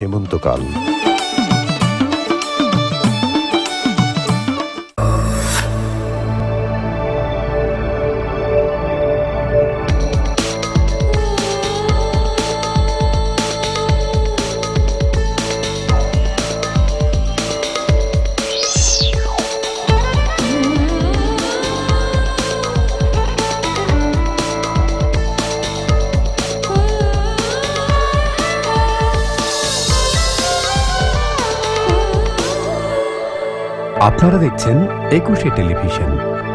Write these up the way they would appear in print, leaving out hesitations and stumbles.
হেমন্তকাল। আপনারা দেখছেন ২১শে টেলিভিশন।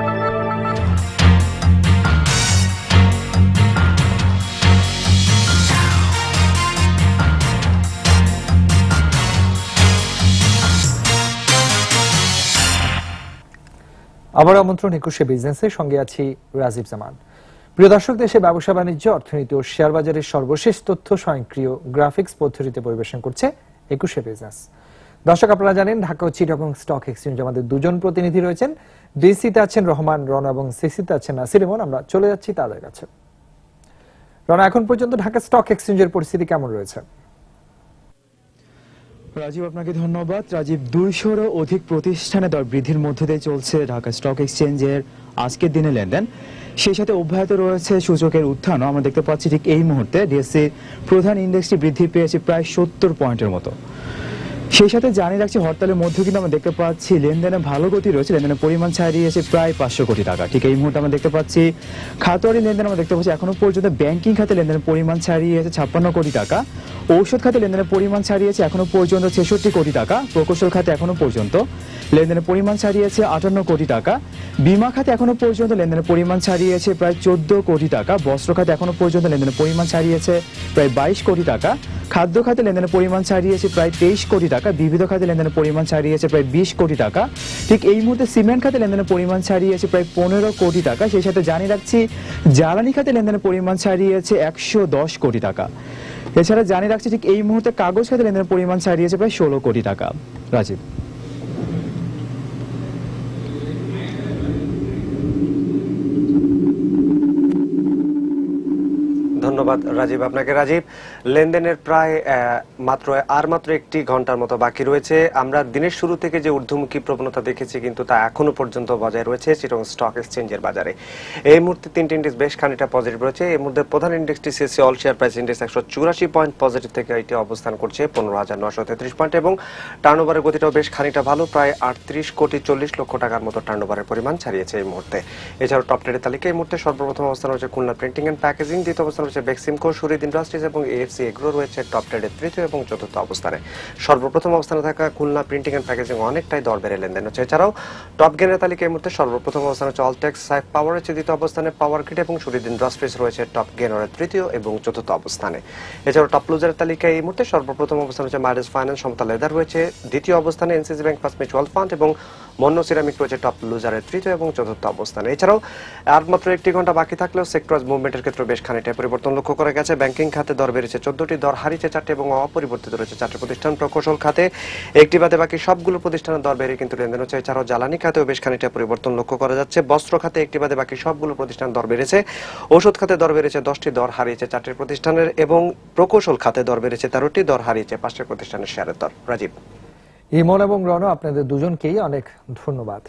আবার আমন্ত্রণ ২১শে বিজনেসের সঙ্গে আছি রাজীব জামান। প্রিয় দর্শক, দেশে ব্যবসা বাণিজ্য, অর্থনীতি ও শেয়ার বাজারের সর্বশেষ তথ্য স্বয়ংক্রিয় গ্রাফিক্স পদ্ধতিতে পরিবেশন করছে ২১শে বিজনেস। দর্শক, আপনারা জানেন ঢাকা ও চিটাগং স্টক এক্সচেঞ্জ আমাদের দুজন প্রতিনিধি রয়েছেন। ডিসিতে আছেন রহমান রনা এবং সিসিতে আছেন নাসির ইমন। আমরা চলে যাচ্ছি তাদের কাছে। রনা, এখন পর্যন্ত ঢাকা স্টক এক্সচেঞ্জের পরিস্থিতি কেমন রয়েছে? রাজীব, আপনাকে ধন্যবাদ। রাজীব, ২০০-রও অধিক প্রতিষ্ঠানে দর বৃদ্ধির মধ্যে দিয়ে চলছে ঢাকা স্টক এক্সচেঞ্জের আজকের দিনে লেনদেন। সেই সাথে অব্যাহত রয়েছে সূচকের উত্থানও। আমরা দেখতে পাচ্ছি ঠিক এই মুহূর্তে ডিএসসি প্রধান ইন্ডেক্সটি বৃদ্ধি পেয়েছে প্রায় ৭০ পয়েন্টের মতো। সেই সাথে জানিয়ে রাখছি, হরতালের মধ্যে কিন্তু আমরা দেখতে পাচ্ছি লেনদেনে ভালো গতি রয়েছে। লেনদেনের পরিমাণ ছাড়িয়েছে প্রায় ৫০০ কোটি টাকা। ঠিক এই মুহূর্তে আমরা দেখতে পাচ্ছি খাতওয়ারি লেনদেন আমরা দেখতে পাচ্ছি এখনো পর্যন্ত ব্যাংকিং খাতে লেনদেনের পরিমাণ ছাড়িয়েছে ৫৬ কোটি টাকা। ঔষধ খাতে লেনদেনের পরিমাণ ছাড়িয়েছে এখনো পর্যন্ত ৬৬ কোটি টাকা। প্রকৌশল খাতে এখনো পর্যন্ত লেনদেনের পরিমাণ ছাড়িয়েছে ৫৮ কোটি টাকা। বিমা খাতে এখনো পর্যন্ত লেনদেনের পরিমাণ ছাড়িয়েছে প্রায় ১৪ কোটি টাকা। বস্ত্র খাতে এখনো পর্যন্ত লেনদেনের পরিমাণ ছাড়িয়েছে প্রায় ২২ কোটি টাকা। খাদ্য খাতে লেনদেনের পরিমাণ ছাড়িয়েছে প্রায় ২৩ কোটি টাকা। বিবিধ খাতে লেনদেনের পরিমাণ ছাড়িয়েছে প্রায় ২০ কোটি টাকা। ঠিক এই মুহূর্তে সিমেন্ট খাতে লেনদেনের পরিমাণ ছাড়িয়েছে প্রায় ১৫ কোটি টাকা। সেই সাথে জানিয়ে রাখছি জ্বালানি খাতে লেনদেনের পরিমাণ ছাড়িয়েছে ১১০ কোটি টাকা। এছাড়া জানিয়ে রাখছি ঠিক এই মুহূর্তে কাগজ খাতে লেনদেনের পরিমাণ ছাড়িয়েছে প্রায় ১৬ কোটি টাকা। রাজীব। ধন্যবাদ রাজীব, আপনাকে। রাজীব, লেনদেনের প্রায় মাত্র একটি ঘন্টার মতো বাকি রয়েছে। আমরা দিনের শুরু থেকে যে ঊর্ধ্বমুখী প্রবণতা দেখেছি কিন্তু তা এখনো পর্যন্ত বজায় রয়েছে চিটাগং স্টক এক্সচেঞ্জের বাজারে। এই মুহূর্তে তিনটি ইন্ডেক্স বেশ খানিকটা পজিটিভ রয়েছে। এর মধ্যে প্রধান ইন্ডেক্সটি CSC all share price index ১৮৪ point positive থেকে এটি অবস্থান করছে ১৫,৯৩৩ পয়েন্ট এবং টার্নওভারের গতিটাও বেশ খানিকটা ভালো, প্রায় ৩৮ কোটি ৪০ লক্ষ টাকার মতো টার্নওভারের পরিমাণ ছাড়িয়েছে এই মুহূর্তে। এছাড়াও টপ ট্রেডের তালিকায় এই মুহূর্তে সর্বপ্রথম অবস্থান রয়েছে খুলনা প্রিন্টিং অ্যান্ড প্যাকেজিং, দ্বিতীয় অবস্থান রয়েছে বেক্সিমকো, শরীদ ইন্ডাস্ট্রিজ এবং এএফসি এগ্রো রয়েছে টপ ট্রেডের তৃতীয় এবং চতুর্থ অবস্থানে। সর্বপ্রথম অবস্থানে থাকা খুলনা প্রিন্টিং অ্যান্ড প্যাকেজিং অনেকটাই দর বেড়ে লেনদেন হচ্ছে। এছাড়াও টপ গেনের তালিকায় এই মুহূর্তে সর্বপ্রথম অবস্থানে হচ্ছে অলটেক্স, সাইফ পাওয়ার রয়েছে দ্বিতীয় অবস্থানে, পাওয়ার গ্রিড এবং শরীদ ইন্ডাস্ট্রিজ রয়েছে টপ গেনারের তৃতীয় এবং চতুর্থ অবস্থানে। এছাড়াও টপ লুজারের তালিকায় এই মুহূর্তে সর্বপ্রথম অবস্থান হচ্ছে মাইডাস ফাইন্যান্স, সমতা লেদার রয়েছে দ্বিতীয় অবস্থানে, NCC bank first mutual fund এবং মন্য সিরামিক রয়েছে টপ লুজারের তৃতীয় এবং চতুর্থ অবস্থানে। এছাড়াও আর মাত্র একটি ঘন্টা বাকি থাকলেও সেক্টর মুভমেন্টের ক্ষেত্রে বেশ খানিকটা পরিবর্তন লক্ষ্য করা গেছে। ব্যাংকিং খাতে দর বেড়েছে ১৪টি, দর হারিয়েছে ৪টি এবং অপরিবর্তিত রয়েছে ৪টি প্রতিষ্ঠান। প্রকৌশল খাতে একটি বাদে বাকি সবগুলো প্রতিষ্ঠানের দর বেড়ে কিন্তু লেনদেন হচ্ছে। এছাড়াও জ্বালানি খাতেও বেশ খানিকটা পরিবর্তন লক্ষ্য করা যাচ্ছে। বস্ত্র খাতে একটি বাদে বাকি সবগুলো প্রতিষ্ঠান দর বেড়েছে। ঔষধ খাতে দর বেড়েছে ১০টি, দর হারিয়েছে ৪টি প্রতিষ্ঠানের এবং প্রকৌশল খাতে দর বেড়েছে ১৩টি, দর হারিয়েছে ৫টি প্রতিষ্ঠানের শেয়ারের দর। রাজীব। ইমন এবং রনো, আপনাদের দুজনকেই অনেক ধন্যবাদ।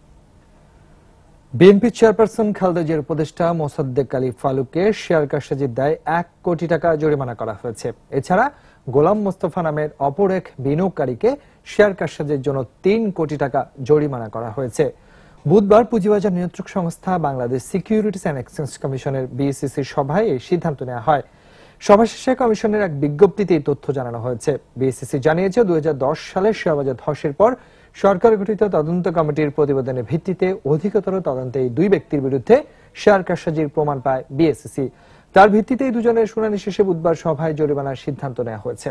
বিএনপি চেয়ারপারসন খালেদা জিয়ার উপদেষ্টা মোসাদ্দেক আলী ফালুককে শেয়ার কারসাজির দায়ে ১ কোটি টাকা জরিমানা করা হয়েছে। এছাড়া গোলাম মোস্তফা নামের অপর এক বিনিয়োগকারীকে শেয়ার কারসাজির জন্য ৩ কোটি টাকা জরিমানা করা হয়েছে। বুধবার পুঁজিবাজার নিয়ন্ত্রক সংস্থা বাংলাদেশ সিকিউরিটিজ অ্যান্ড এক্সচেঞ্জ কমিশনের বিএসইসির সভায় এই সিদ্ধান্ত নেওয়া হয়। সভা শেষে কমিশনের এক বিজ্ঞপ্তিতে এই তথ্য জানানো হয়েছে। বিএসইসি জানিয়েছে ২০১০ সালে শেয়ারবাজার ধসের পর সরকার গঠিত তদন্ত কমিটির প্রতিবেদনের ভিত্তিতে অধিকতর তদন্তে এই দুই ব্যক্তির বিরুদ্ধে শেয়ার কারসাজির প্রমাণ পায় বিএসইসি। তার ভিত্তিতে এই দুজনের শুনানি শেষে বুধবার সভায় জরিমানার সিদ্ধান্ত নেওয়া হয়েছে।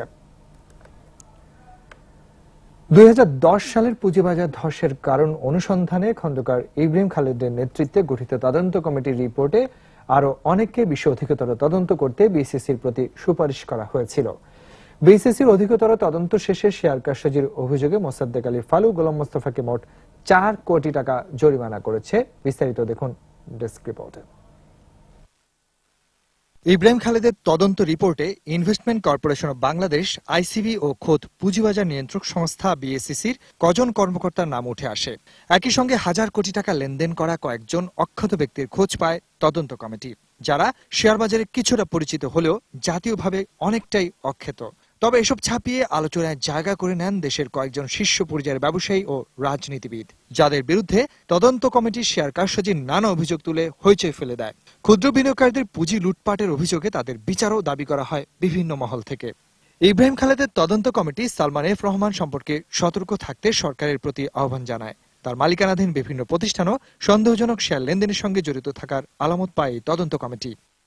২০১০ সালের পুঁজিবাজার ধসের কারণ অনুসন্ধানে খন্দকার ইব্রাহিম খালেদের নেতৃত্বে গঠিত তদন্ত কমিটির রিপোর্টে আরো অনেককে বিষয়ে অধিকতর তদন্ত করতে বিএসইসির প্রতি সুপারিশ করা হয়েছিল। বিএসইসির অধিকতর তদন্ত শেষে শেয়ার কারসাজির অভিযোগে মোসাদ্দেক আলী ফালু গোলাম মোস্তফাকে মোট ৪ কোটি টাকা জরিমানা করেছে। বিস্তারিত দেখুন ডেস্ক রিপোর্টে। ইব্রাহিম খালেদের তদন্ত রিপোর্টে Investment Corporation of Bangladesh, ICB ও খোদ পুঁজিবাজার নিয়ন্ত্রক সংস্থা বিএসইসির কজন কর্মকর্তার নাম উঠে আসে। একই সঙ্গে হাজার কোটি টাকা লেনদেন করা কয়েকজন অক্ষত ব্যক্তির খোঁজ পায় তদন্ত কমিটি, যারা শেয়ার বাজারে কিছুটা পরিচিত হলেও জাতীয়ভাবে অনেকটাই অক্ষত। তবে এসব ছাপিয়ে আলোচনায় জায়গা করে নেন দেশের কয়েকজন শীর্ষ পর্যায়ের ব্যবসায়ী ও রাজনীতিবিদ, যাদের বিরুদ্ধে তদন্ত কমিটির শেয়ার কারসাজির নানা অভিযোগ তুলে হইচই ফেলে দেয়। ক্ষুদ্র বিনিয়োগকারীদের পুঁজি লুটপাটের অভিযোগে তাদের বিচারও দাবি করা হয় বিভিন্ন মহল থেকে। ইব্রাহিম খালেদের তদন্ত কমিটি সালমান এফ রহমান সম্পর্কে সতর্ক থাকতে সরকারের প্রতি আহ্বান জানায়। তার মালিকানাধীন বিভিন্ন প্রতিষ্ঠানও সন্দেহজনক শেয়ার লেনদেনের সঙ্গে জড়িত থাকার আলামত পায় তদন্ত কমিটি।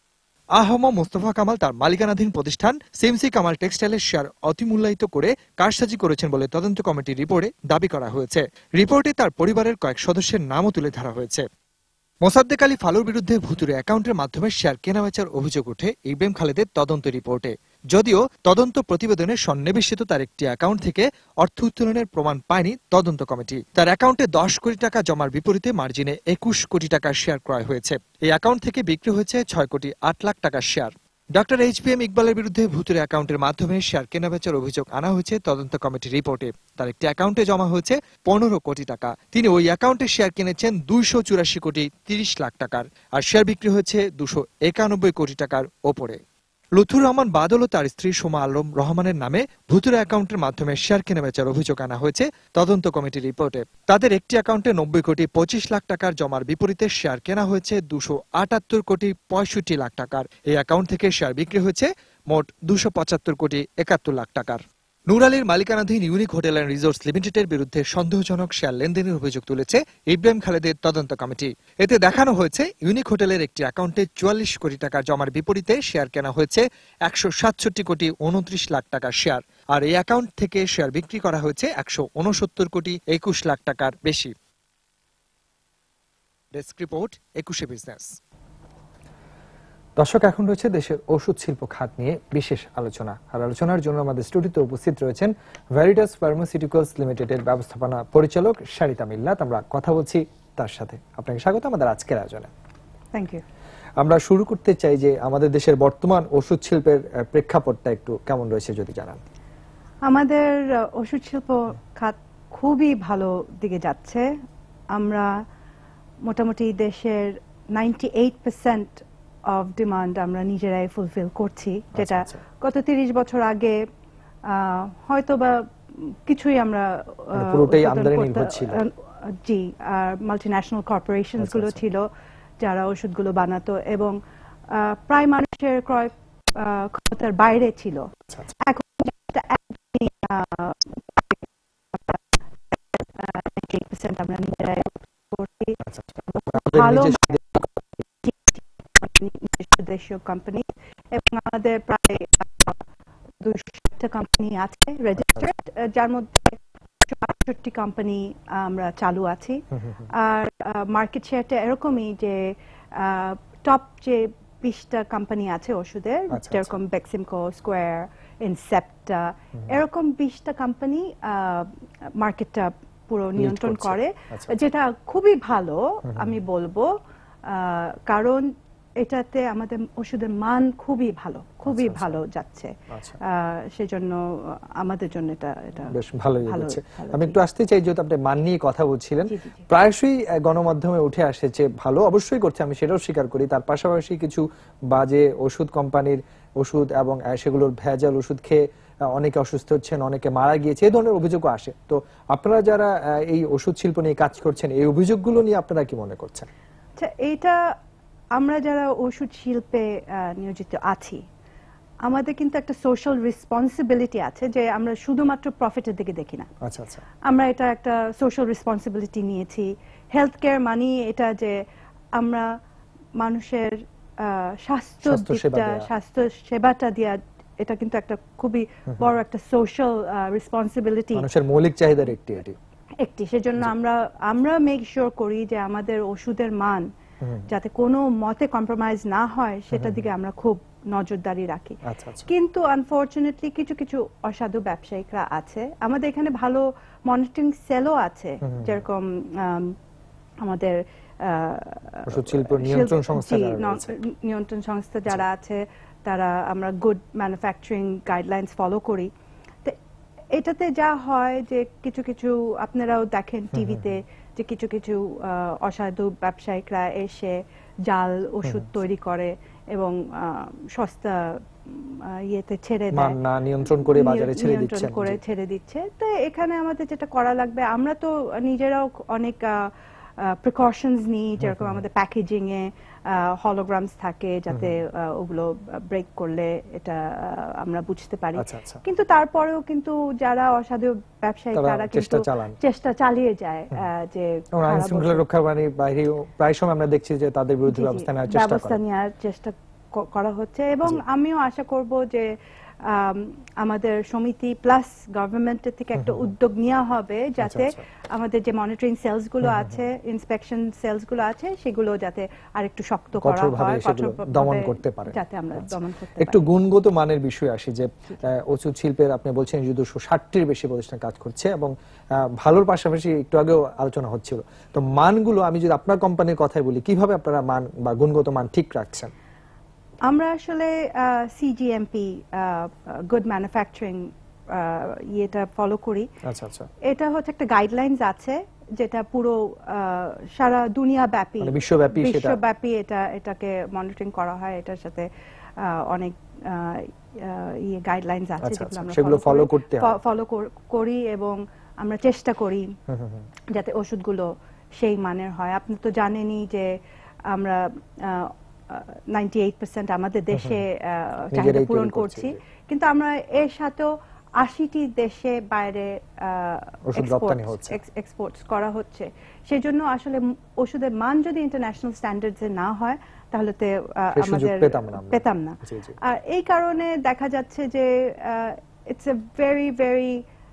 আহম মোস্তফা কামাল তার মালিকানাধীন প্রতিষ্ঠান সিএমসি কামাল টেক্সটাইলের শেয়ার অতিমূল্যায়িত করে কারসাজি করেছেন বলে তদন্ত কমিটির রিপোর্টে দাবি করা হয়েছে। রিপোর্টে তার পরিবারের কয়েক সদস্যের নামও তুলে ধরা হয়েছে। মোসাদ্দেক আলী ফালুর বিরুদ্ধে ভুতুরে অ্যাকাউন্টের মাধ্যমে শেয়ার কেনাবেচার অভিযোগ ওঠে ইব্রাহিম খালেদের তদন্ত রিপোর্টে। যদিও তদন্ত প্রতিবেদনে সন্নিবেশিত তার একটি অ্যাকাউন্ট থেকে অর্থ উত্তোলনের প্রমাণ পায়নি তদন্ত কমিটি। তার অ্যাকাউন্টে 10 কোটি টাকা জমার বিপরীতে মার্জিনে 21 কোটি টাকার শেয়ার ক্রয় হয়েছে। এই অ্যাকাউন্ট থেকে বিক্রি হয়েছে 6 কোটি 8 লাখ টাকার শেয়ার। ডক্টর এইচপিএম ইকবালের বিরুদ্ধে ভুতুরে অ্যাকাউন্টের মাধ্যমে শেয়ার কেনাবেচার অভিযোগ আনা হয়েছে তদন্ত কমিটির রিপোর্টে। তার একটি অ্যাকাউন্টে জমা হয়েছে 15 কোটি টাকা। তিনি ওই অ্যাকাউন্টে শেয়ার কিনেছেন 284 কোটি 30 লাখ টাকার, আর শেয়ার বিক্রি হয়েছে 291 কোটি টাকার ওপরে। লুথুর রহমান বাদল ও তার স্ত্রী সোমা আলম রহমানের নামে ভুতুরে অ্যাকাউন্টের মাধ্যমে শেয়ার কেনাবেচার অভিযোগ আনা হয়েছে তদন্ত কমিটির রিপোর্টে। তাদের একটি অ্যাকাউন্টে 90 কোটি 25 লাখ টাকার জমার বিপরীতে শেয়ার কেনা হয়েছে 278 কোটি 65 লাখ টাকার। এই অ্যাকাউন্ট থেকে শেয়ার বিক্রি হয়েছে মোট 275 কোটি 71 লাখ টাকার। নূর আলীর মালিকানাধীন ইউনিক হোটেল অ্যান্ড রিসোর্টস লিমিটেডের বিরুদ্ধে সন্দেহজনক শেয়ার লেনদেনের অভিযোগ তুলেছে ইব্রাহিম খালেদের তদন্ত কমিটি। এতে দেখানো হয়েছে ইউনিক হোটেলের একটি অ্যাকাউন্টে 44 কোটি টাকা জমার বিপরীতে শেয়ার কেনা হয়েছে 167 কোটি 29 লাখ টাকার শেয়ার, আর এই অ্যাকাউন্ট থেকে শেয়ার বিক্রি করা হয়েছে 169 কোটি 21 লাখ টাকার বেশি। Desk report, 21 business. দর্শক, এখন রয়েছে দেশের ওষুধ শিল্প খাত নিয়ে বিশেষ আলোচনা। আর আলোচনার জন্য আমাদের স্টুডিওতে উপস্থিত রয়েছেন ভ্যারিটাস ফার্মাসিউটিক্যালস লিমিটেডের ব্যবস্থাপনা পরিচালক শারিতা মিল্লাত। আমরা কথা বলছি তার সাথে। আপনাকে স্বাগত আমাদের আজকের আয়োজনে। Thank you. আমরা শুরু করতে চাই যে আমাদের দেশের বর্তমান ওষুধ শিল্পের প্রেক্ষাপটটা একটু কেমন রয়েছে যদি জানান। আমাদের ওষুধ শিল্প খাত খুবই ভালো দিকে যাচ্ছে। আমরা মোটামুটি দেশের 98% অফ ডিমান্ড আমরা নিজেরাই ফুলফিল করছি, যেটা গত 30 বছর আগে হয়তো বা কিছুই আমরা পুরোটাই আমদানি নির্ভর ছিল। জি, আর মাল্টিন্যাশনাল কর্পোরেশনস গুলো ছিল যারা ওষুধগুলো বানাতো এবং প্রায় মানুষের ক্রয় ক্ষমতার বাইরে ছিল। এখন আমরা নিজেরাই করছি। ভালো দেশীয় কোম্পানি এবং আমাদের প্রায় 200টা কোম্পানি আছে রেজিস্টার্ড, যার মধ্যে 68 কোম্পানি আমরা চালু আছি। আর মার্কেট শেয়ারটা এরকমই যে টপ যে 20টা কোম্পানি আছে ওষুধের, যেরকম বেক্সিমকো, স্কোয়ার, ইনসেপ্টা, এরকম 20টা কোম্পানি মার্কেটটা পুরো নিয়ন্ত্রণ করে, যেটা খুবই ভালো আমি বলবো, কারণ এটাতে আমাদের ওষুধের মান খুবই ভালো যাচ্ছে। সেজন্য আমাদের জন্য এটা বেশ ভালোই হচ্ছে। আমি একটু আসতে চাই, যেহেতু আপনি মান নিয়ে কথা বলছিলেন, প্রায়শই গণমাধ্যমে উঠে আসে যে ভালো অবশ্যই করছে, আমি সেটাও স্বীকার করি, তার পাশাপাশি কিছু বাজে ওষুধ কোম্পানির ওষুধ এবং সেগুলোর ভেজাল ওষুধ খেয়ে অনেকে অসুস্থ হচ্ছেন, অনেকে মারা গিয়েছে, এই ধরনের অভিযোগও আসে। তো আপনারা যারা এই ওষুধ শিল্প নিয়ে কাজ করছেন, এই অভিযোগগুলো নিয়ে আপনারা কি মনে করছেন? আচ্ছা, এইটা আমরা যারা ওষুধ শিল্পে নিয়োজিত আছি, আমাদের কিন্তু একটা সোশ্যাল রেসপন্সিবিলিটি আছে যে আমরা শুধুমাত্র প্রফিটের দিকে দেখি না। আচ্ছা আচ্ছা, আমরা এটা একটা সোশ্যাল রেসপন্সিবিলিটি নিয়েছি। হেলথ কেয়ার মানি এটা যে আমরা মানুষের স্বাস্থ্য সেবাটা দেওয়া, এটা কিন্তু একটা খুবই বড় একটা সোশ্যাল রেসপন্সিবিলিটি, মানুষের মৌলিক চাহিদার একটি। সেজন্য আমরা মেক শিওর করি যে আমাদের ওষুধের মান যাতে কোনো মতে কম্প্রোমাইজ না হয়, সেটার দিকে আমরা খুব নজরদারি রাখি। কিন্তু আনফরচুনেটলি কিছু কিছু অসাধু ব্যবসায়িকরা আছে। আমাদের এখানে ভালো মনিটরিং সেলও আছে, যেরকম আমাদের ওষুধ শিল্প নিয়ন্ত্রণ সংস্থা যারা রয়েছে। নিয়ন্ত্রণ সংস্থা যারা আছে তারা আমরা গুড ম্যানুফ্যাকচারিং গাইডলাইন্স ফলো করি। তো এটাতে যা হয় যে কিছু কিছু আপনারাও দেখেন টিভিতে যে কিছু কিছু অসাধু ব্যবসায়িকরা এসে জাল ওষুধ তৈরি করে এবং সস্তা ইয়েতে ছেড়ে দেয়, মান না নিয়ন্ত্রণ করে বাজারে ছেড়ে দিচ্ছে। ছেড়ে দিচ্ছে। তো এখানে আমাদের যেটা করা লাগবে, আমরা তো নিজেরাও অনেক প্রিকশনস নিই, যেরকম আমাদের প্যাকেজিং এ হলোগ্রামস থাকে যাতে ওগুলো ব্রেক করলে এটা আমরা বুঝতে পারি। কিন্তু তারপরেও কিন্তু যারা অসাধু ব্যবসায়ী তারা কিন্তু চেষ্টা চালিয়ে যায় যে আইন শৃঙ্খলা রক্ষা বাইরেও প্রায় সময় আমরা দেখছি যে তাদের বিরুদ্ধে ব্যবস্থা নেওয়ার চেষ্টা করা হচ্ছে। এবং আমিও আশা করব যে আমাদের সমিতি প্লাস গভর্নমেন্টের থেকে একটা উদ্যোগ নেওয়া হবে যাতে আমাদের যে মনিটরিং সেলস গুলো আছে, ইন্সপেকশন সেলস গুলো আছে, সেগুলো যাতে আরেকটু শক্ত করা হয়, দমন করতে পারে, যাতে আমরা দমন করতে পারি। একটু গুণগত মানের বিষয় আসি যে ওষুধ শিল্পের আপনি বলছেন যে 260টির বেশি প্রতিষ্ঠান কাজ করছে এবং ভালোর পাশাপাশি একটু আগেও আলোচনা হচ্ছিল, তো মানগুলো আমি যদি আপনার কোম্পানির কথাই বলি, কিভাবে আপনারা মান বা গুণগত মান ঠিক রাখছেন? আমরা আসলে সিজিএমপি গুড ম্যানুফ্যাকচারিং এটা ফলো করি। এটা হচ্ছে একটা গাইডলাইনস আছে যেটা পুরো সারা দুনিয়া ব্যাপী, বিশ্বব্যাপী এটাকে মনিটরিং করা হয়। এটার সাথে অনেক গাইডলাইনস আছে যেগুলো আমরা ফলো করি এবং আমরা চেষ্টা করি যাতে ওষুধগুলো সেই মানের হয়। আপনি তো জানেনই যে আমরা 98% আমাদের দেশে চাহিদা পূরণ করছি, কিন্তু আমরা এর সাথেও 80টি দেশে বাইরে এক্সপোর্টস করা হচ্ছে। সেই জন্য আসলে ওষুধের মান যদি ইন্টারন্যাশনাল স্ট্যান্ডার্ডস এ না হয় তাহলে তো আমাদের পেতাম না। আর এই কারণে দেখা যাচ্ছে যে it's a very very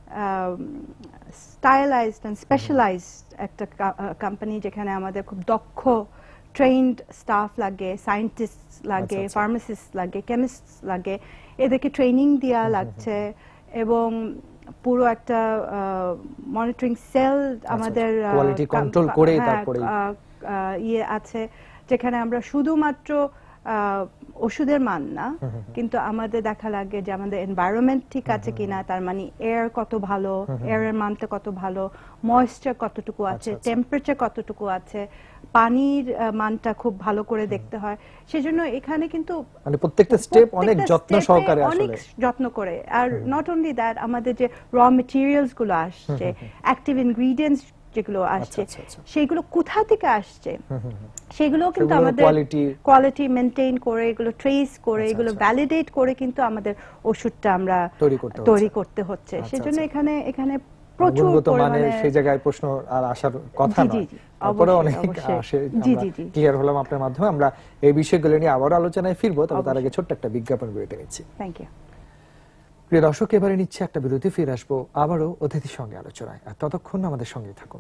stylised and specialised একটা কোম্পানি, যেখানে আমাদের খুব দক্ষ ট্রেইনড স্টাফ লাগে, সায়েন্টিস্ট লাগে, ফার্মাসিস্ট লাগে, কেমিস্ট লাগে, এদেরকে ট্রেনিং দেওয়া লাগছে এবং পুরো একটা মনিটরিং সেল আমাদের কোয়ালিটি কন্ট্রোল করে তারপরে ইয়ে আছে, যেখানে আমরা শুধুমাত্র ওষুধের মান না, কিন্তু আমাদের দেখা লাগে যে আমাদের এনভায়রনমেন্ট ঠিক আছে কিনা, তার মানে এয়ার কত ভালো, এয়ারের মানটা কত ভালো, ময়েশ্চার কতটুকু আছে, টেম্পারেচার কতটুকু আছে, পানির মানটা খুব ভালো করে দেখতে হয়। সেজন্য এখানে কিন্তু মানে প্রত্যেকটা স্টেপ অনেক যত্ন সহকারে, অনেক যত্ন করে। আর নট অনলি দ্যাট, আমাদের যে র মেটেরিয়ালস গুলো আসছে, অ্যাক্টিভ ইনগ্রেডিয়েন্টস যেগুলো আসছে, সেগুলো কোথা থেকে আসছে সেগুলো কিন্তু আমাদের কোয়ালিটি মেইনটেইন করে, এগুলো ট্রেস করে, এগুলো ভ্যালিডেট করে কিন্তু আমাদের ওষুধটা আমরা তৈরি করতে হচ্ছে। সেজন্য এখানে প্রচুর পরিমাণে সেই জায়গায় প্রশ্ন আর আসার কথা নয়, তারপরে অনেক আসে। ক্লিয়ার হলাম আপনার মাধ্যমে। আমরা এই বিষয়গুলো নিয়ে আবারও আলোচনায় ফিরবো, তবে তার আগে ছোট্ট একটা বিজ্ঞাপন বিরতি নিচ্ছি। Thank you. প্রিয় দর্শক, এবারে নিচ্ছে একটা বিরতি, ফিরে আসবো আবারও অতিথির সঙ্গে আলোচনায়। আর ততক্ষণ আমাদের সঙ্গে থাকুন।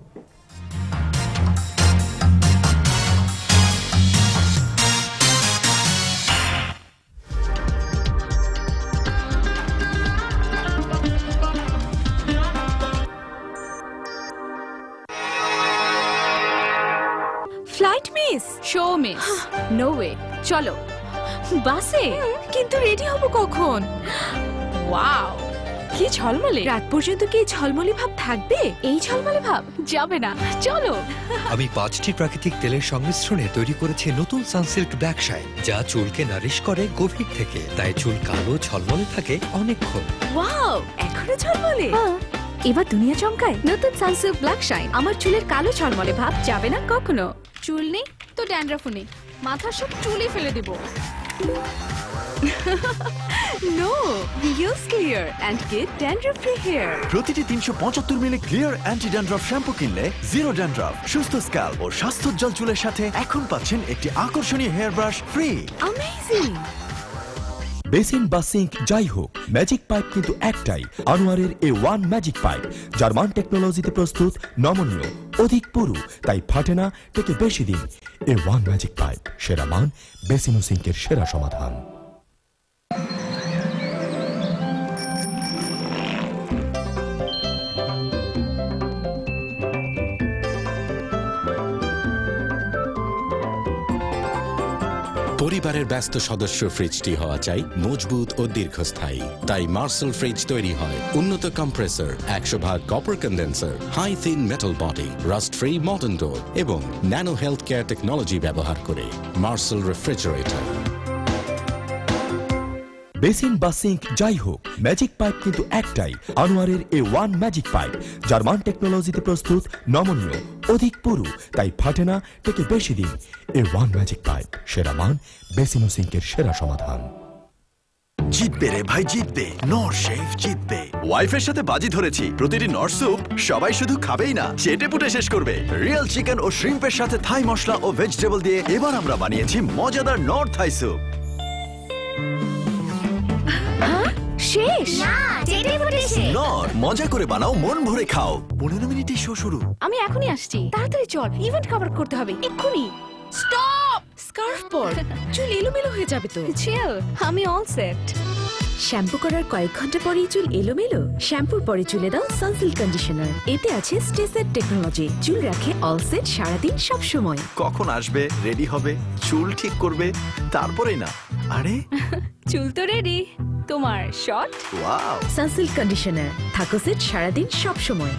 Flight miss, show miss, no way. চলো বাসে, কিন্তু রেডি হব কখন? ওয়াও, কি ঝলমলে! রাত পর্যন্ত কি ঝলমলে ভাব থাকবে? এই ঝলমলে ভাব যাবে না, চলো। আমি 5টি প্রাকৃতিক তেলের সংমিশ্রণে তৈরি করেছি নতুন সানসিল্ক ব্ল্যাক শাইন, যা চুলকে নারিশ করে গভীর থেকে, তাই চুল কালো ঝলমলে থাকে অনেকক্ষণ। ওয়াও, এখনো ঝলমলে। এবার দুনিয়া চমকায় নতুন সানসিল্ক ব্ল্যাক শাইন। আমার চুলের কালো ঝলমলে ভাব যাবে না কখনো। চুল নেই তো ড্যান্ড্রাফও নেই, মাথার সব চুলই ফেলে দেব। No, we use Clear and get dandruff-free hair. প্রতিটি 375 মিলি ক্লিয়ার অ্যান্টি ড্যান্ড্রাফ শ্যাম্পু কিনলে জিরো ড্যান্ড্রাফ, সুস্থ স্ক্যাল্প ও স্বাস্থ্যোজ্জ্বল চুলের সাথে এখন পাচ্ছেন একটি আকর্ষণীয় hair brush free. Amazing! Basin বা সিঙ্ক যাই হোক, ম্যাজিক পাইপ কিন্তু একটাই, আনোয়ারের A1 ম্যাজিক পাইপ, জার্মান টেকনোলজিতে প্রস্তুত, নমনীয়, অধিক পুরু, তাই ফাটে না, টেকে বেশি দিন। A1 ম্যাজিক পাইপ, সেরা মান, বেসিন ও সিঙ্কের সেরা সমাধান। পরিবারের ব্যস্ত সদস্য ফ্রিজটি হওয়া চাই মজবুত ও দীর্ঘস্থায়ী। তাই মার্সেল ফ্রিজ তৈরি হয় উন্নত compressor, 100 copper condenser, high thin metal body, rust free modern door এবং ন্যানো হেলথ কেয়ার টেকনোলজি ব্যবহার করে। Marcel refrigerator. বেসিন বা সিঙ্ক যাই হোক, ম্যাজিক পাইপ কিন্তু একটাই, আনোয়ারের A1 ম্যাজিক পাইপ, জার্মান টেকনোলজিতে প্রস্তুত, নমনীয়, অধিক পুরু, তাই ফাটে না, টেকে বেশি দিন। A1 ম্যাজিক পাইপ, সেরা মান, বেসিন ও সিঙ্কের সেরা সমাধান। জিতবে রে ভাই, জিতবে। নর শেফ জিতবে। ওয়াইফের সাথে বাজি ধরেছি, প্রতিটি নর স্যুপ সবাই শুধু খাবেই না, চেটে পুটে শেষ করবে। রিয়েল চিকেন ও শ্রিম্পের সাথে থাই মশলা ও ভেজিটেবল দিয়ে এবার আমরা বানিয়েছি মজাদার নর থাই স্যুপ। শেষ না, চেটে পুটে শেষ। নর মজা করে বানাও, মন ভরে খাও। 15 মিনিটই শো শুরু। আমি এখনই আসছি, তাড়াতাড়ি চল, ইভেন্ট কভার করতে হবে এক্ষুনি। স্টপ! স্কার্ফ পর, চুল এলোমেলো হয়ে যাবে তো। চিল, আমি অল সেট। শ্যাম্পু করার কয়েক ঘন্টা পরেই চুল এলোমেলো? শ্যাম্পুর পরে চুলে দাও সানসিল্ক কন্ডিশনার। এতে আছে স্টেসেট টেকনোলজি, চুল রাখে অল সেট সারাদিন সব সময়। কখন আসবে, রেডি হবে, চুল ঠিক করবে, তারপরেই না। আরে চুল তো রেডি, তোমার শট। ওয়াও, সানসিল্ক কন্ডিশনার, থাকো সেট সারাদিন সব সময়।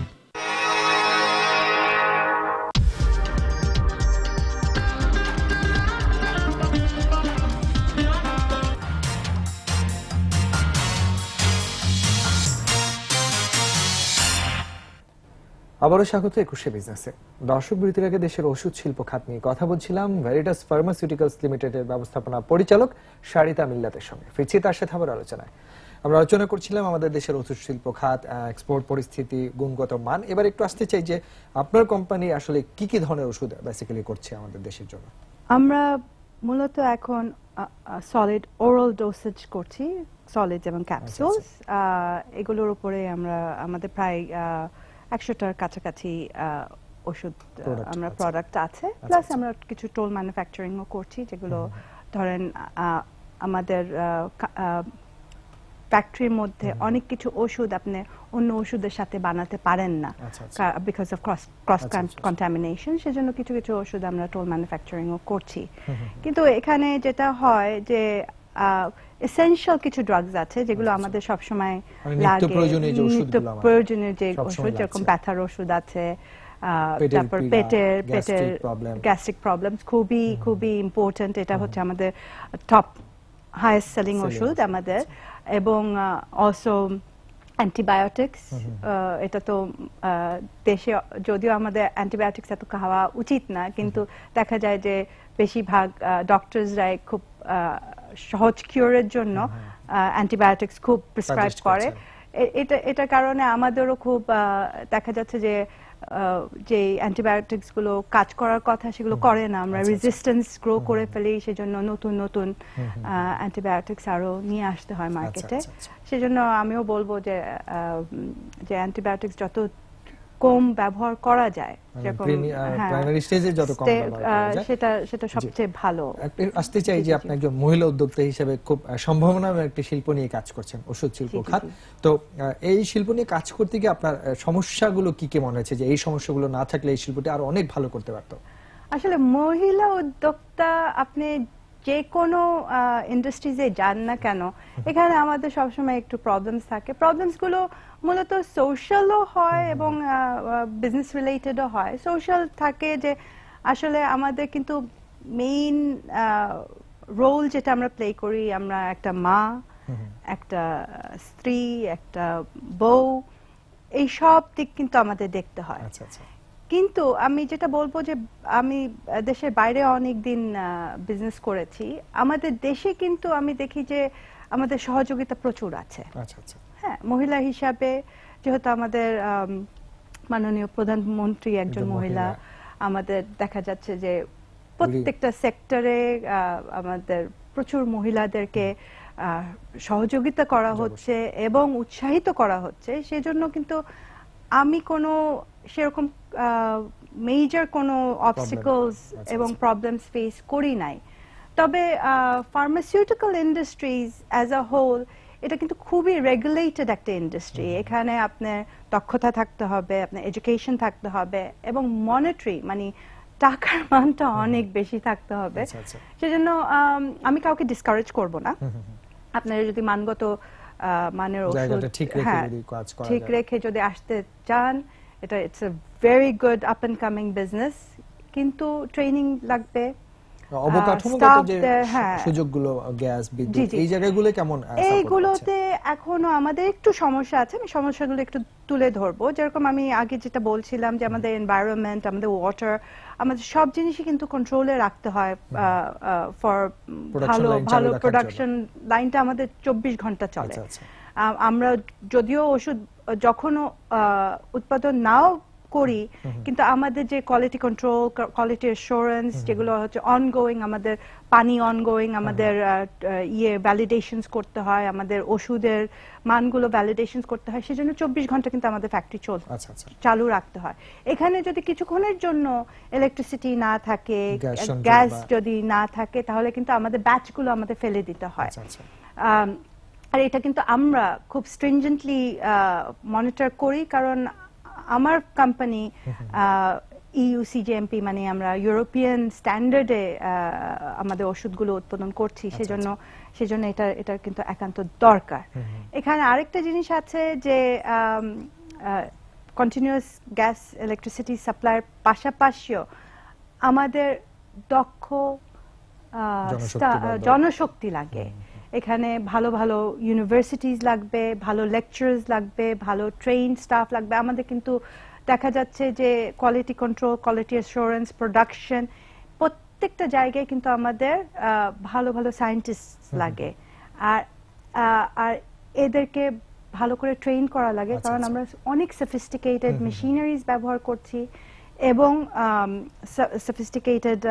আবারও স্বাগত 21 বিজনেসে। দর্শক বিরতির আগে দেশের ওষুধ শিল্প খাত নিয়ে কথা বলছিলাম ভেরিটাস ফার্মাসিউটিক্যালস লিমিটেডের ব্যবস্থাপনা পরিচালক শারিতা মিল্লাতের সঙ্গে। ফিরছি তার সাথে আবার আলোচনায়। আমরা আলোচনা করছিলাম আমাদের দেশের ওষুধ শিল্প খাত, এক্সপোর্ট পরিস্থিতি, গুণগত মান। এবার একটু আসতে চাই যে আপনার কোম্পানি আসলে কি কি ধরনের ওষুধ বেসিক্যালি করছে আমাদের দেশের জন্য? আমরা মূলত এখন সলিড ওরাল ডোসেজ করছি, সলিড এবং ক্যাপসুলস। এগুলোর উপরে আমরা আমাদের প্রায় 100টার কাছাকাছি ওষুধ আমরা প্রোডাক্ট আছে, প্লাস আমরা কিছু টোল ম্যানুফ্যাকচারিংও করছি, যেগুলো ধরেন আমাদের ফ্যাক্টরির মধ্যে অনেক কিছু ওষুধ আপনি অন্য ওষুধের সাথে বানাতে পারেন না বিকজ অফ ক্রস কন্টামিনেশন। সেজন্য কিছু কিছু ওষুধ আমরা টোল ম্যানুফ্যাকচারিংও করছি। কিন্তু এখানে যেটা হয় যে এসেনশিয়াল কিছু ড্রাগস আছে যেগুলো আমাদের সবসময় লাগে, প্রয়োজনীয় যে ওষুধ, যেরকম ব্যথার ওষুধ আছে, তারপর পেটের গ্যাস্ট্রিক প্রবলেমস খুবই ইম্পর্টেন্ট। এটা হচ্ছে আমাদের টপ হাইয়েস্ট সেলিং ওষুধ আমাদের। এবং অলসো অ্যান্টিবায়োটিক্স, এটা তো দেশে যদিও আমাদের অ্যান্টিবায়োটিক্স এত খাওয়া উচিত না, কিন্তু দেখা যায় যে বেশিরভাগ ডক্টরসরাই খুব সহজ কিউরের জন্য অ্যান্টিবায়োটিক্স খুব প্রেসক্রাইব করে। এটা কারণে আমাদেরও খুব দেখা যাচ্ছে যে যে অ্যান্টিবায়োটিক্স গুলো কাজ করার কথা সেগুলো করে না, আমরা রেজিস্ট্যান্স গ্রো করে ফেলি। সেজন্য নতুন নতুন অ্যান্টিবায়োটিক্স আরো নিয়ে আসতে হয় মার্কেটে। সেজন্য আমিও বলবো যে অ্যান্টিবায়োটিক্স যত কম ব্যবহার করা যায়, প্রাইমারি স্টেজে যত কম ব্যবহার করা যায় সেটা সবচেয়ে ভালো। আসতে চাই যে আপনি একজন মহিলা উদ্যোক্তা হিসেবে খুব সম্ভাবনাময় একটি শিল্প নিয়ে কাজ করছেন, ওষুধ শিল্প খাত। তো এই শিল্প নিয়ে কাজ করতে গিয়ে আপনার সমস্যাগুলো কি কি মনে হচ্ছে যে এই সমস্যাগুলো না থাকলে এই শিল্পটি আরো অনেক ভালো করতে পারতো? আসলে মহিলা উদ্যোক্তা আপনি যে কোনো ইন্ডাস্ট্রিজে যান না কেন, এখানে আমাদের সবসময় একটু প্রবলেমস থাকে। প্রবলেমস গুলো মূলত সোশ্যালও হয় এবং বিজনেস রিলেটেডও হয়। সোশ্যাল থাকে যে আসলে আমাদের কিন্তু মেইন রোল যেটা আমরা প্লে করি, আমরা একটা মা, একটা স্ত্রী, একটা বউ, এই সব দিক কিন্তু আমাদের দেখতে হয়। কিন্তু আমি যেটা বলবো যে আমি দেশের বাইরে অনেক দিন বিজনেস করেছি, আমাদের দেশে কিন্তু আমি দেখি যে আমাদের সহযোগিতা প্রচুর আছে। হ্যাঁ, মহিলা হিসাবে যেহেতু আমাদের মাননীয় প্রধানমন্ত্রী একজন মহিলা, আমাদের দেখা যাচ্ছে যে প্রত্যেকটা সেক্টরে আমাদের প্রচুর মহিলাদেরকে সহযোগিতা করা হচ্ছে এবং উৎসাহিত করা হচ্ছে। সেজন্য কিন্তু আমি কোনো সেরকম মেজর কোনো অবস্টিকলস এবং প্রবলেমস ফেস করি নাই। তবে pharmaceutical industries as a whole এটা কিন্তু খুবই রেগুলেটেড একটা ইন্ডাস্ট্রি। এখানে আপনার দক্ষতা থাকতে হবে, আপনার এডুকেশন থাকতে হবে এবং মনিটরি, মানে টাকার মানটা অনেক বেশি থাকতে হবে। সেজন্য আমি কাউকে ডিসকারেজ করব না। আপনারা যদি মানগত মানের ওষুধ ঠিক রেখে যদি আসতে চান, এটা it's a very good up and coming business, কিন্তু ট্রেনিং লাগবে। অবকাঠামোগত যে সুযোগগুলো, গ্যাস, বিদ্যুৎ, এই জায়গাগুলো কেমন? এইগুলোতে এখনো আমাদের একটু সমস্যা আছে। আমি সমস্যাগুলো একটু তুলে ধরবো। যেরকম আমি আগে যেটা বলছিলাম যে আমাদের এনভায়রনমেন্ট, আমাদের ওয়াটার, আমাদের সব জিনিসই কিন্তু কন্ট্রোলে রাখতে হয় ফর ভালো প্রোডাকশন লাইনটা আমাদের 24 ঘন্টা চলে। আমরা যদিও ওষুধ যখন উৎপাদন নাও করি, কিন্তু আমাদের যে কোয়ালিটি কন্ট্রোল, কোয়ালিটি অ্যাসুরেন্স যেগুলো হচ্ছে অনগোয়িং, আমাদের পানি অনগোয়িং, আমাদের ভ্যালিডেশনস করতে হয়, আমাদের ওষুধের মানগুলো ভ্যালিডেশনস করতে হয়, সেজন্য 24 ঘন্টা কিন্তু আমাদের ফ্যাক্টরি চালু রাখতে হয়। এখানে যদি কিছুক্ষণের জন্য ইলেকট্রিসিটি না থাকে, গ্যাস যদি না থাকে, তাহলে কিন্তু আমাদের ব্যাচগুলো আমাদের ফেলে দিতে হয়। আর এটা কিন্তু আমরা খুব স্ট্রিনজেন্টলি মনিটর করি, কারণ আমার কোম্পানি ইউ সিজিএমপি মানে আমরা ইউরোপিয়ান স্ট্যান্ডার্ডে আমাদের ওষুধগুলো উৎপাদন করছি, সেজন্য এটা কিন্তু একান্ত দরকার। এখানে আরেকটা জিনিস আছে যে কন্টিনিউয়াস গ্যাস ইলেকট্রিসিটি সাপ্লাইয়ের পাশাপাশিও আমাদের দক্ষ জনশক্তি লাগে। এখানে ভালো ভালো ইউনিভার্সিটিজ লাগবে, ভালো লেকচারার্স লাগবে, ভালো ট্রেইন স্টাফ লাগবে। আমাদের কিন্তু দেখা যাচ্ছে যে quality control, quality assurance, production, প্রত্যেকটা জায়গায় কিন্তু আমাদের ভালো ভালো সায়েন্টিস্ট লাগে। আর এদেরকে ভালো করে ট্রেন করা লাগে, কারণ আমরা অনেক সফিস্টিকেটেড মেশিনারিজ ব্যবহার করছি এবং সফিস্টিকেটেড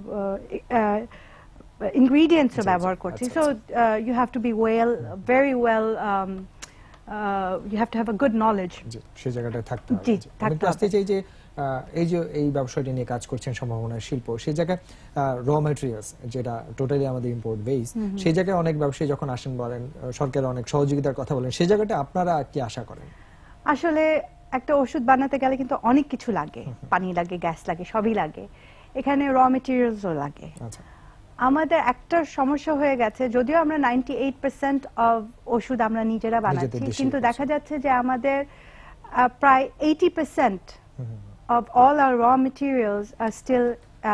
ingredients ব্যবহার করছি। So you have to be very well you have to have a good knowledge. সেই জায়গাটা থাকতে হবে। আমি আসতে চাই যে এই ব্যবসাটা নিয়ে কাজ করছেন সম্ভাবনা শিল্প, সেই জায়গায় র ম্যাটেরিয়ালস যেটা টোটালি আমাদের ইম্পোর্ট বেস, সেই জায়গায় অনেক ব্যবসায়ী যখন আসেন বলেন সরকারের অনেক সহযোগিতার কথা বলেন, সেই জায়গাটা আপনারা কি আশা করেন? আসলে একটা ওষুধ বানাতে গেলে কিন্তু অনেক কিছু লাগে, পানি লাগে, গ্যাস লাগে, সবই লাগে। এখানে র ম্যাটেরিয়ালসও লাগে। আমাদের একটা সমস্যা হয়ে গেছে, যদিও আমরা 98% অফ ওষুধ আমরা নিজেরা বানাচ্ছি, কিন্তু দেখা যাচ্ছে যে আমাদের প্রায় 80% of all our raw materials are still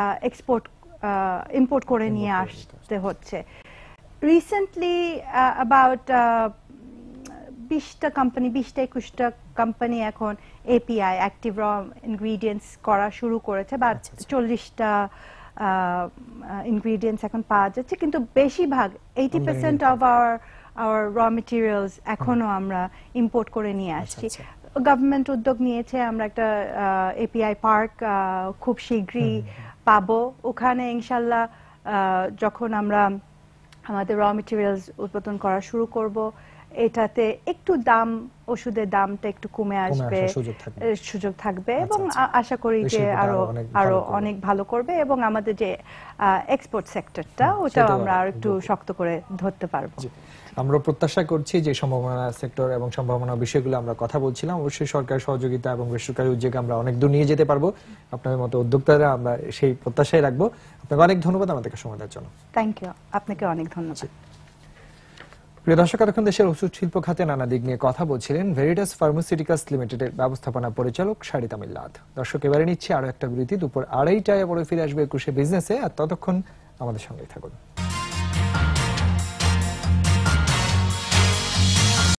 import করে নিয়ে আসতে হচ্ছে। রিসেন্টলি about 20টা কোম্পানি, 20-21টা কোম্পানি এখন এপিআই, অ্যাক্টিভ র ইনগ্রিডিয়েন্টস করা শুরু করেছে, বা 40টা ingredients এখন পাওয়া যাচ্ছে, কিন্তু বেশিরভাগ 80% of our raw materials এখনো আমরা ইম্পোর্ট করে নিয়ে আসছি। গভর্নমেন্ট উদ্যোগ নিয়েছে, আমরা একটা এপিআই পার্ক খুব শীঘ্রই পাবো। ওখানে ইনশাল্লাহ যখন আমরা আমাদের র মেটেরিয়ালস উৎপাদন করা শুরু করব, এটাতে একটু ওষুধের দামটা একটু কমে আসবে, সুযোগ থাকবে, এবং আশা করি যে আরো অনেক ভালো করবে, এবং আমাদের যে এক্সপোর্ট সেক্টরটা ওটাও আমরা আর একটু শক্ত করে ধরতে পারবো। আমরা প্রত্যাশা করছি যে সম্ভাবনা সেক্টর এবং সম্ভাবনা বিষয়গুলো আমরা কথা বলছিলাম, অবশ্যই সরকার সহযোগিতা এবং বেসরকারি উদ্যোগে আমরা অনেক দূর নিয়ে যেতে পারবো। আপনাদের মতো উদ্যোক্তারা আমরা সেই প্রত্যাশাই রাখবো। আপনাকে অনেক ধন্যবাদ আমাদেরকে সময় দেওয়ার জন্য। থ্যাংক ইউ, আপনাকে অনেক ধন্যবাদ। প্রিয় দর্শক, এতক্ষণ দেশের ওষুধ শিল্প খাতে নানা দিক নিয়ে কথা বলছিলেন ভেরিটাস ফার্মাসিউটিক্যালস লিমিটেডের ব্যবস্থাপনা পরিচালক সারিতা মিল্লাত। দর্শক, এবারে নিচ্ছে আরো একটা বিরতি। দুপুর 2:30টায় পরে ফিরে আসবে একুশে বিজনেসে, আর ততক্ষণ আমাদের সঙ্গেই থাকুন।